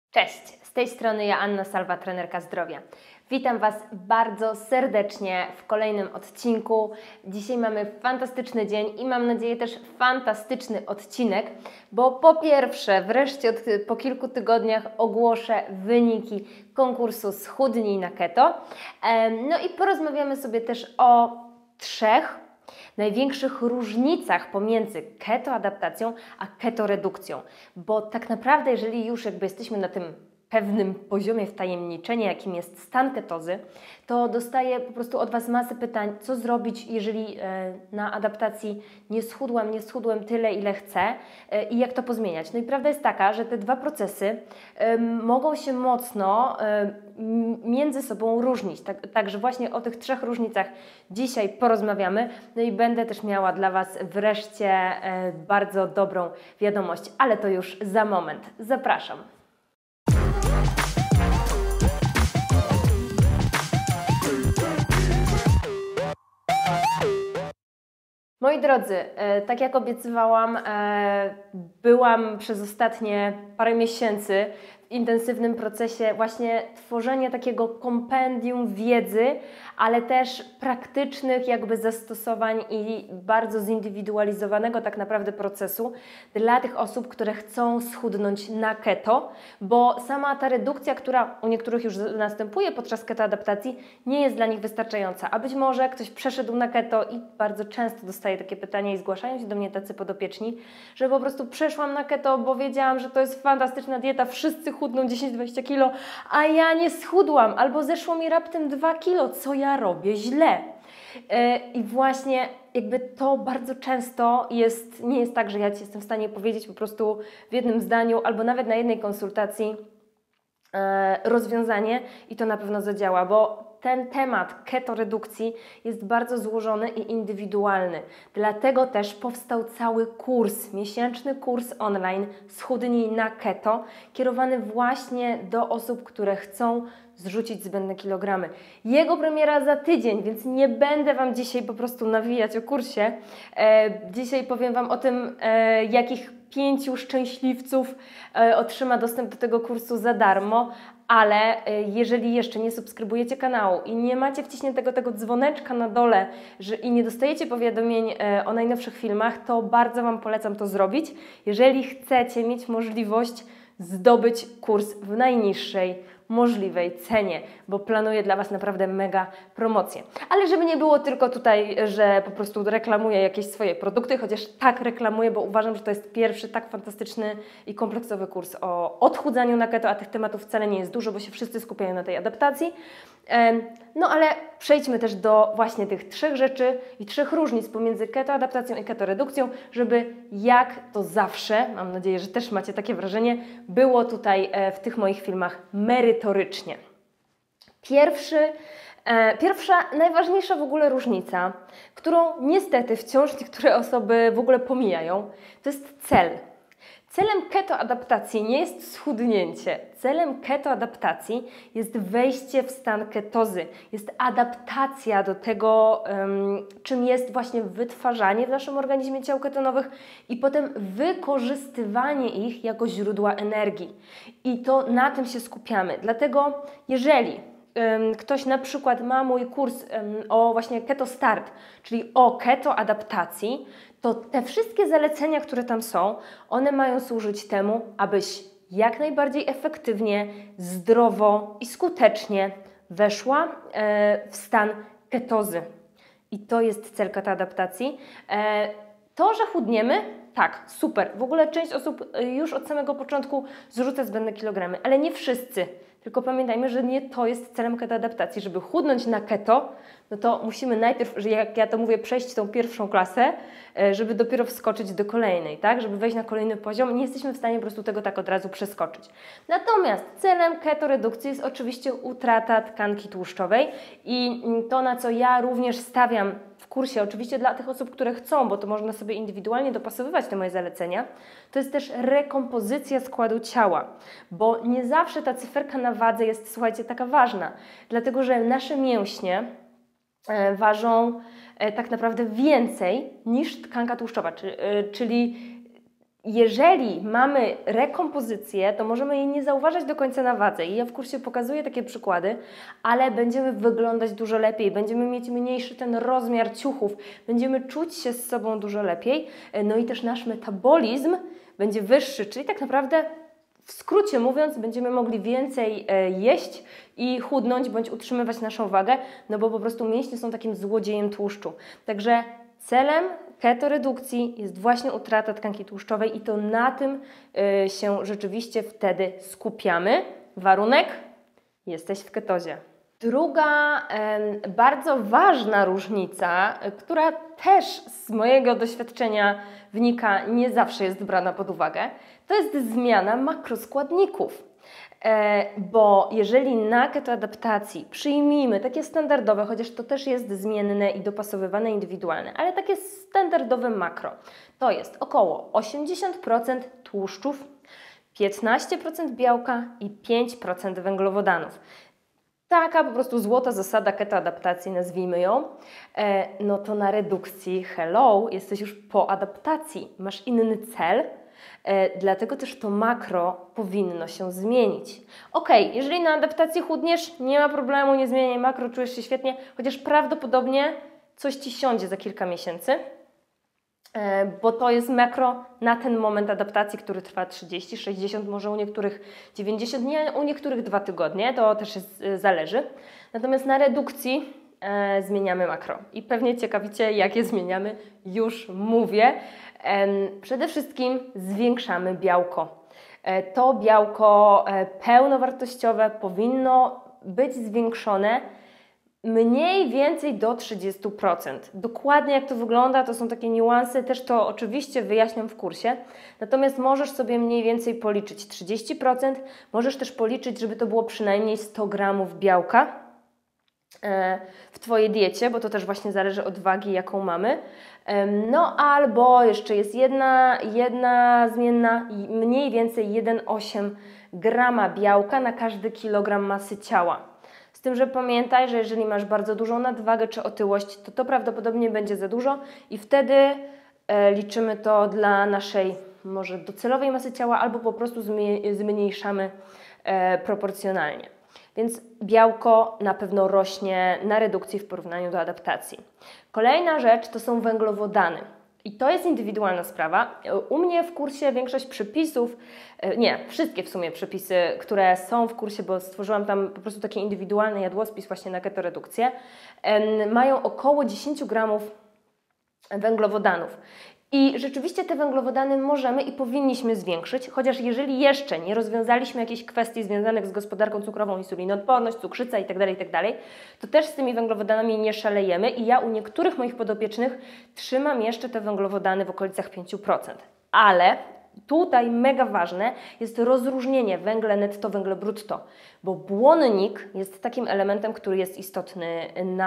Cześć, z tej strony Joanna Salwa, trenerka zdrowia. Witam Was bardzo serdecznie w kolejnym odcinku. Dzisiaj mamy fantastyczny dzień i mam nadzieję też fantastyczny odcinek, bo po pierwsze, wreszcie po kilku tygodniach ogłoszę wyniki konkursu Schudnij na Keto. No i porozmawiamy sobie też o trzech największych różnicach pomiędzy ketoadaptacją a ketoredukcją, bo tak naprawdę jeżeli już jesteśmy na tym pewnym poziomie wtajemniczenia, jakim jest stan ketozy, to dostaję po prostu od Was masę pytań, co zrobić, jeżeli na adaptacji nie schudłem tyle, ile chcę i jak to pozmieniać. No i prawda jest taka, że te dwa procesy mogą się mocno między sobą różnić. Także właśnie o tych trzech różnicach dzisiaj porozmawiamy. No i będę też miała dla Was wreszcie bardzo dobrą wiadomość, ale to już za moment. Zapraszam. Moi drodzy, tak jak obiecywałam, byłam przez ostatnie parę miesięcy w intensywnym procesie właśnie tworzenia takiego kompendium wiedzy, ale też praktycznych zastosowań i bardzo zindywidualizowanego tak naprawdę procesu dla tych osób, które chcą schudnąć na keto, bo sama ta redukcja, która u niektórych już następuje podczas ketoadaptacji, nie jest dla nich wystarczająca, a być może ktoś przeszedł na keto i bardzo często dostaje takie pytania i zgłaszają się do mnie tacy podopieczni, że po prostu przeszłam na keto, bo wiedziałam, że to jest fantastyczna dieta, wszyscy chudną 10-20 kilo, a ja nie schudłam, albo zeszło mi raptem 2 kilo, co ja robię źle. I właśnie to bardzo często nie jest tak, że ja Ci jestem w stanie powiedzieć po prostu w jednym zdaniu, albo nawet na jednej konsultacji rozwiązanie i to na pewno zadziała, bo ten temat ketoredukcji jest bardzo złożony i indywidualny. Dlatego też powstał cały kurs, miesięczny kurs online Schudnij na Keto, kierowany właśnie do osób, które chcą zrzucić zbędne kilogramy. Jego premiera za tydzień, więc nie będę Wam dzisiaj po prostu nawijać o kursie. Dzisiaj powiem Wam o tym, jakich 5 szczęśliwców otrzyma dostęp do tego kursu za darmo, ale jeżeli jeszcze nie subskrybujecie kanału i nie macie wciśniętego tego dzwoneczka na dole i nie dostajecie powiadomień o najnowszych filmach, to bardzo Wam polecam to zrobić, jeżeli chcecie mieć możliwość zdobyć kurs w najniższej możliwej cenie, bo planuję dla Was naprawdę mega promocję. Ale żeby nie było tylko tutaj, że po prostu reklamuję jakieś swoje produkty, chociaż tak reklamuję, bo uważam, że to jest pierwszy tak fantastyczny i kompleksowy kurs o odchudzaniu na keto, a tych tematów wcale nie jest dużo, bo się wszyscy skupiają na tej adaptacji. No ale przejdźmy też do właśnie tych trzech rzeczy i trzech różnic pomiędzy ketoadaptacją i ketoredukcją, żeby jak to zawsze, mam nadzieję, że też macie takie wrażenie, było tutaj w tych moich filmach merytorycznie. Pierwsza, najważniejsza w ogóle różnica, którą niestety wciąż niektóre osoby w ogóle pomijają, to jest cel. Celem ketoadaptacji nie jest schudnięcie. Celem ketoadaptacji jest wejście w stan ketozy. Jest adaptacja do tego, czym jest właśnie wytwarzanie w naszym organizmie ciał ketonowych i potem wykorzystywanie ich jako źródła energii. I to na tym się skupiamy. Dlatego jeżeli ktoś na przykład ma mój kurs o właśnie Keto Start, czyli o ketoadaptacji, to te wszystkie zalecenia, które tam są, one mają służyć temu, abyś jak najbardziej efektywnie, zdrowo i skutecznie weszła w stan ketozy. I to jest cel ketoadaptacji. To, że chudniemy, tak, super. W ogóle część osób już od samego początku zrzuca zbędne kilogramy, ale nie wszyscy. Tylko pamiętajmy, że nie to jest celem ketoadaptacji. Żeby chudnąć na keto, no to musimy najpierw, jak ja to mówię, przejść tą pierwszą klasę, żeby dopiero wskoczyć do kolejnej, tak? Żeby wejść na kolejny poziom. Nie jesteśmy w stanie po prostu tego tak od razu przeskoczyć. Natomiast celem ketoredukcji jest oczywiście utrata tkanki tłuszczowej i to, na co ja również stawiam w kursie, oczywiście dla tych osób, które chcą, bo to można sobie indywidualnie dopasowywać te moje zalecenia, to jest też rekompozycja składu ciała, bo nie zawsze ta cyferka na wadze jest, słuchajcie, taka ważna, dlatego że nasze mięśnie ważą tak naprawdę więcej niż tkanka tłuszczowa, czyli Jeżeli mamy rekompozycję, to możemy jej nie zauważać do końca na wadze i ja w kursie pokazuję takie przykłady, ale będziemy wyglądać dużo lepiej, będziemy mieć mniejszy ten rozmiar ciuchów, będziemy czuć się z sobą dużo lepiej, no i też nasz metabolizm będzie wyższy, czyli tak naprawdę w skrócie mówiąc, będziemy mogli więcej jeść i chudnąć bądź utrzymywać naszą wagę, no bo po prostu mięśnie są takim złodziejem tłuszczu. Także celem ketoredukcji jest właśnie utrata tkanki tłuszczowej i to na tym się rzeczywiście wtedy skupiamy. Warunek? Jesteś w ketozie. Druga bardzo ważna różnica, która też z mojego doświadczenia wynika, nie zawsze jest brana pod uwagę, to jest zmiana makroskładników. Bo jeżeli na ketoadaptacji przyjmijmy takie standardowe, chociaż to też jest zmienne i dopasowywane indywidualne, ale takie standardowe makro, to jest około 80% tłuszczów, 15% białka i 5% węglowodanów. Taka po prostu złota zasada ketoadaptacji, nazwijmy ją, no to na redukcji hello, jesteś już po adaptacji, masz inny cel, dlatego też to makro powinno się zmienić. Ok, jeżeli na adaptacji chudniesz, nie ma problemu, nie zmieniaj makro, czujesz się świetnie, chociaż prawdopodobnie coś Ci siądzie za kilka miesięcy, bo to jest makro na ten moment adaptacji, który trwa 30, 60, może u niektórych 90 dni, a u niektórych 2 tygodnie, to też zależy. Natomiast na redukcji zmieniamy makro i pewnie ciekawicie, jakie zmieniamy, już mówię. Przede wszystkim zwiększamy białko. To białko pełnowartościowe powinno być zwiększone mniej więcej do 30%. Dokładnie jak to wygląda, to są takie niuanse, też to oczywiście wyjaśniam w kursie. Natomiast możesz sobie mniej więcej policzyć 30%, możesz też policzyć, żeby to było przynajmniej 100 gramów białka w Twojej diecie, bo to też właśnie zależy od wagi, jaką mamy. No albo jeszcze jest jedna zmienna, mniej więcej 1,8 grama białka na każdy kilogram masy ciała. Z tym, że pamiętaj, że jeżeli masz bardzo dużą nadwagę czy otyłość, to prawdopodobnie będzie za dużo i wtedy liczymy to dla naszej może docelowej masy ciała albo po prostu zmniejszamy proporcjonalnie. Więc białko na pewno rośnie na redukcji w porównaniu do adaptacji. Kolejna rzecz to są węglowodany. I to jest indywidualna sprawa. U mnie w kursie większość przepisów, nie, wszystkie w sumie przepisy, które są w kursie, bo stworzyłam tam po prostu taki indywidualny jadłospis właśnie na ketoredukcję, mają około 10 gramów węglowodanów. I rzeczywiście te węglowodany możemy i powinniśmy zwiększyć, chociaż jeżeli jeszcze nie rozwiązaliśmy jakichś kwestii związanych z gospodarką cukrową, insulinoodporność, cukrzyca itd., to też z tymi węglowodanami nie szalejemy i ja u niektórych moich podopiecznych trzymam jeszcze te węglowodany w okolicach 5%. Ale tutaj mega ważne jest rozróżnienie węgle netto, węgle brutto, bo błonnik jest takim elementem, który jest istotny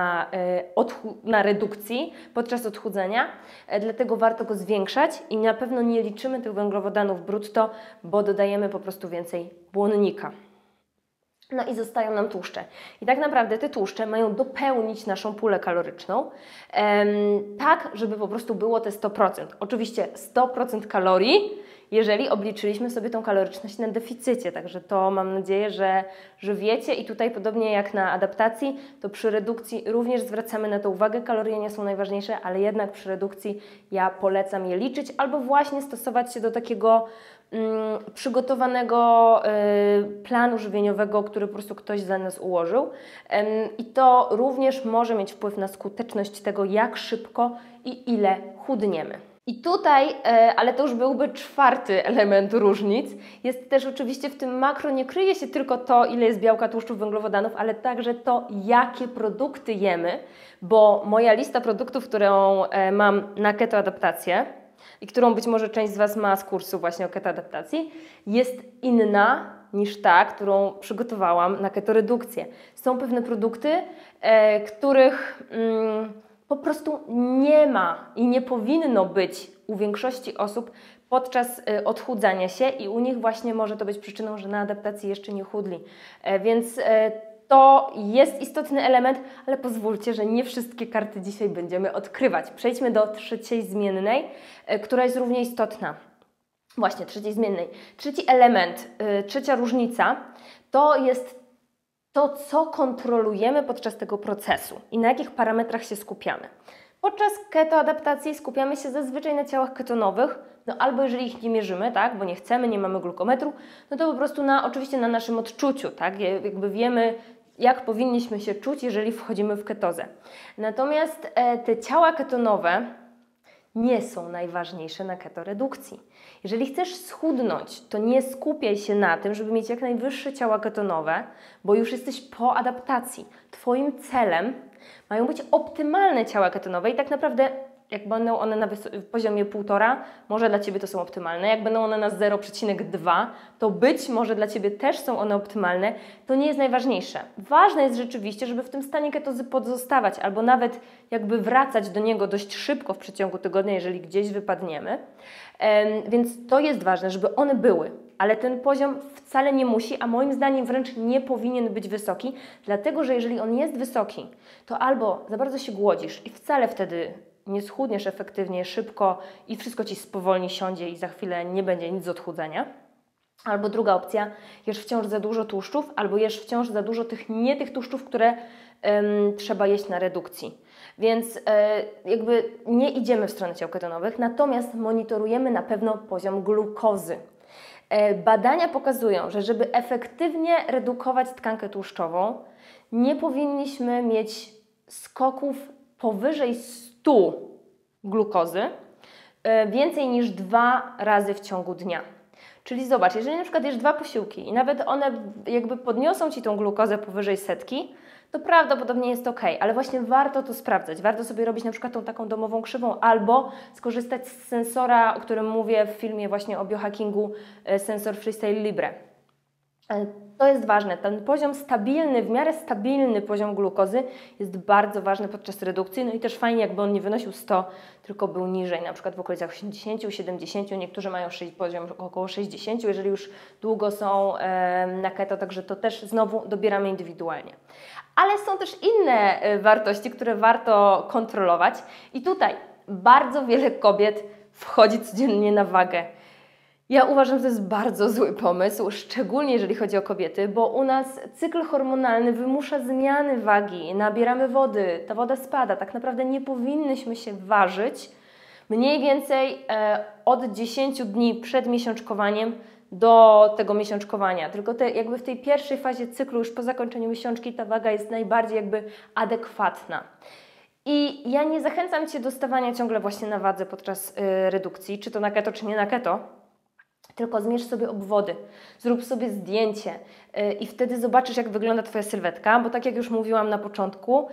na redukcji podczas odchudzania, dlatego warto go zwiększać i na pewno nie liczymy tych węglowodanów brutto, bo dodajemy po prostu więcej błonnika. No i zostają nam tłuszcze. I tak naprawdę te tłuszcze mają dopełnić naszą pulę kaloryczną, tak, żeby po prostu było te 100%. Oczywiście 100% kalorii, jeżeli obliczyliśmy sobie tą kaloryczność na deficycie. Także to mam nadzieję, że wiecie i tutaj podobnie jak na adaptacji, to przy redukcji również zwracamy na to uwagę. Kalorie nie są najważniejsze, ale jednak przy redukcji ja polecam je liczyć albo właśnie stosować się do takiego przygotowanego planu żywieniowego, który po prostu ktoś za nas ułożył. I to również może mieć wpływ na skuteczność tego, jak szybko i ile chudniemy. I tutaj, ale to już byłby 4. element różnic, jest też oczywiście w tym makro nie kryje się tylko to, ile jest białka, tłuszczów, węglowodanów, ale także to, jakie produkty jemy, bo moja lista produktów, którą mam na ketoadaptację i którą być może część z Was ma z kursu właśnie o ketoadaptacji, jest inna niż ta, którą przygotowałam na ketoredukcję. Są pewne produkty, których po prostu nie ma i nie powinno być u większości osób podczas odchudzania się i u nich właśnie może to być przyczyną, że na adaptacji jeszcze nie chudli. Więc to jest istotny element, ale pozwólcie, że nie wszystkie karty dzisiaj będziemy odkrywać. Przejdźmy do 3. zmiennej, która jest równie istotna. właśnie trzeciej zmiennej. Trzeci element, trzecia różnica to jest to, co kontrolujemy podczas tego procesu i na jakich parametrach się skupiamy. Podczas ketoadaptacji skupiamy się zazwyczaj na ciałach ketonowych, no albo jeżeli ich nie mierzymy, tak, bo nie chcemy, nie mamy glukometru, no to po prostu oczywiście na naszym odczuciu, tak, jakby wiemy, jak powinniśmy się czuć, jeżeli wchodzimy w ketozę. Natomiast te ciała ketonowe nie są najważniejsze na ketoredukcji. Jeżeli chcesz schudnąć, to nie skupiaj się na tym, żeby mieć jak najwyższe ciała ketonowe, bo już jesteś po adaptacji. Twoim celem mają być optymalne ciała ketonowe i tak naprawdę jak będą one na poziomie 1,5, może dla Ciebie to są optymalne. Jak będą one na 0,2, to być może dla Ciebie też są one optymalne. To nie jest najważniejsze. Ważne jest rzeczywiście, żeby w tym stanie ketozy pozostawać albo nawet jakby wracać do niego dość szybko w przeciągu tygodnia, jeżeli gdzieś wypadniemy. Więc to jest ważne, żeby one były. Ale ten poziom wcale nie musi, a moim zdaniem wręcz nie powinien być wysoki, dlatego że jeżeli on jest wysoki, to albo za bardzo się głodzisz i wcale wtedy nie schudniesz efektywnie, szybko i wszystko Ci spowolni, siądzie i za chwilę nie będzie nic z odchudzania. Albo druga opcja, jesz wciąż za dużo tłuszczów, albo jesz wciąż za dużo tych tłuszczów, które trzeba jeść na redukcji. Więc jakby nie idziemy w stronę ciał ketonowych, natomiast monitorujemy na pewno poziom glukozy. Badania pokazują, że żeby efektywnie redukować tkankę tłuszczową, nie powinniśmy mieć skoków powyżej 100 glukozy więcej niż 2 razy w ciągu dnia. Czyli zobacz, jeżeli na przykład jesz 2 posiłki i nawet one jakby podniosą Ci tą glukozę powyżej 100, to prawdopodobnie jest ok, ale właśnie warto to sprawdzać. Warto sobie robić na przykład tą taką domową krzywą albo skorzystać z sensora, o którym mówię w filmie właśnie o biohackingu, sensor Freestyle Libre. To jest ważne. Ten poziom stabilny, w miarę stabilny poziom glukozy jest bardzo ważny podczas redukcji. No i też fajnie, jakby on nie wynosił 100, tylko był niżej, na przykład w okolicach 80, 70. Niektórzy mają poziom około 60, jeżeli już długo są na keto, także to też znowu dobieramy indywidualnie. Ale są też inne wartości, które warto kontrolować i tutaj bardzo wiele kobiet wchodzi codziennie na wagę. Ja uważam, że to jest bardzo zły pomysł, szczególnie jeżeli chodzi o kobiety, bo u nas cykl hormonalny wymusza zmiany wagi, nabieramy wody, ta woda spada, tak naprawdę nie powinnyśmy się ważyć mniej więcej od 10 dni przed miesiączkowaniem do tego miesiączkowania, tylko jakby w tej pierwszej fazie cyklu, już po zakończeniu miesiączki, ta waga jest najbardziej jakby adekwatna. I ja nie zachęcam Cię do stawania ciągle właśnie na wadze podczas redukcji, czy to na keto, czy nie na keto, tylko zmierz sobie obwody, zrób sobie zdjęcie i wtedy zobaczysz, jak wygląda Twoja sylwetka, bo tak jak już mówiłam na początku,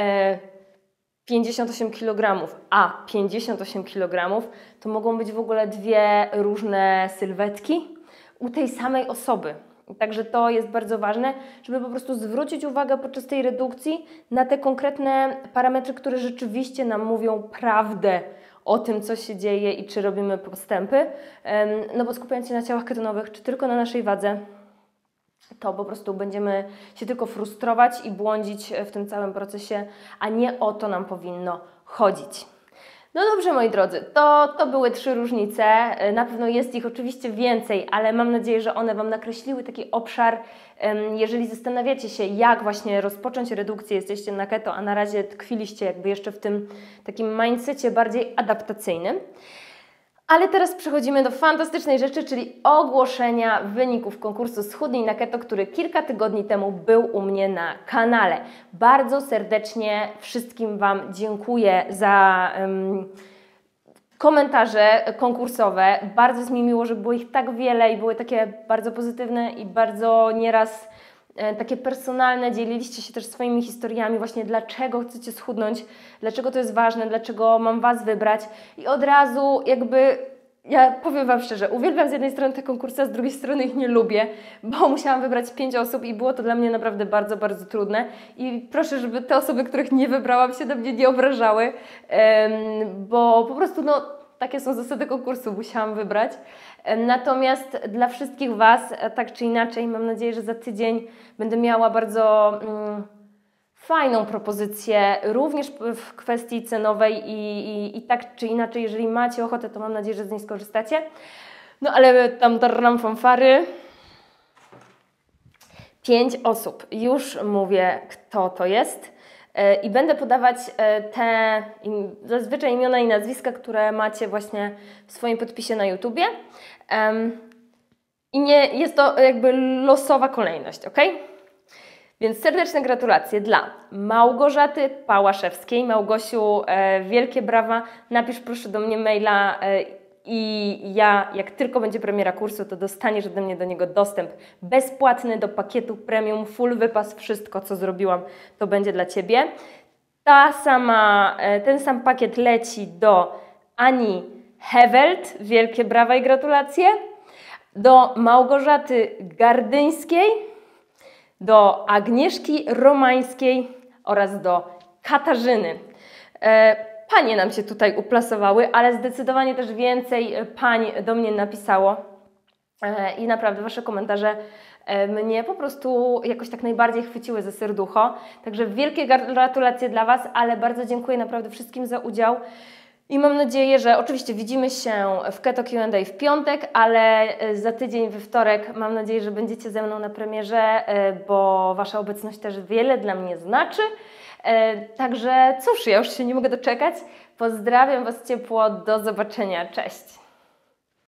58 kg, a 58 kg to mogą być w ogóle dwie różne sylwetki u tej samej osoby. Także to jest bardzo ważne, żeby po prostu zwrócić uwagę podczas tej redukcji na te konkretne parametry, które rzeczywiście nam mówią prawdę o tym, co się dzieje i czy robimy postępy. No bo skupiając się na ciałach ketonowych, czy tylko na naszej wadze, to po prostu będziemy się tylko frustrować i błądzić w tym całym procesie, a nie o to nam powinno chodzić. No dobrze, moi drodzy, to były 3 różnice. Na pewno jest ich oczywiście więcej, ale mam nadzieję, że one Wam nakreśliły taki obszar. Jeżeli zastanawiacie się, jak właśnie rozpocząć redukcję, jesteście na keto, a na razie tkwiliście jakby jeszcze w tym takim mindsetie bardziej adaptacyjnym. Ale teraz przechodzimy do fantastycznej rzeczy, czyli ogłoszenia wyników konkursu Schudnij na Keto, który kilka tygodni temu był u mnie na kanale. Bardzo serdecznie wszystkim Wam dziękuję za komentarze konkursowe. Bardzo jest mi miło, że było ich tak wiele i były takie bardzo pozytywne i bardzo nieraz takie personalne. Dzieliliście się też swoimi historiami właśnie, dlaczego chcecie schudnąć, dlaczego to jest ważne, dlaczego mam Was wybrać i od razu jakby, ja powiem Wam szczerze, uwielbiam z jednej strony te konkursy, a z drugiej strony ich nie lubię, bo musiałam wybrać 5 osób i było to dla mnie naprawdę bardzo, bardzo trudne i proszę, żeby te osoby, których nie wybrałam, się do mnie nie obrażały, bo po prostu no takie są zasady konkursu, musiałam wybrać. Natomiast dla wszystkich Was, tak czy inaczej, mam nadzieję, że za tydzień będę miała bardzo fajną propozycję, również w kwestii cenowej i tak czy inaczej, jeżeli macie ochotę, to mam nadzieję, że z niej skorzystacie. No ale tam darnam fanfary. 5 osób. Już mówię, kto to jest. I będę podawać te zazwyczaj imiona i nazwiska, które macie właśnie w swoim podpisie na YouTubie. I nie jest to jakby losowa kolejność, ok? Więc serdeczne gratulacje dla Małgorzaty Pałaszewskiej. Małgosiu, wielkie brawa. Napisz proszę do mnie maila i ja, jak tylko będzie premiera kursu, to dostaniesz ode mnie do niego dostęp bezpłatny do pakietu premium, full wypas, wszystko co zrobiłam to będzie dla Ciebie. Ten sam pakiet leci do Ani Hewelt, wielkie brawa i gratulacje, do Małgorzaty Gardyńskiej, do Agnieszki Romańskiej oraz do Katarzyny. Panie nam się tutaj uplasowały, ale zdecydowanie też więcej pań do mnie napisało i naprawdę Wasze komentarze mnie po prostu jakoś tak najbardziej chwyciły za serducho. Także wielkie gratulacje dla Was, ale bardzo dziękuję naprawdę wszystkim za udział. I mam nadzieję, że oczywiście widzimy się w Keto Q&A w piątek, ale za tydzień we wtorek mam nadzieję, że będziecie ze mną na premierze, bo Wasza obecność też wiele dla mnie znaczy. Także cóż, ja już się nie mogę doczekać. Pozdrawiam Was ciepło, do zobaczenia, cześć!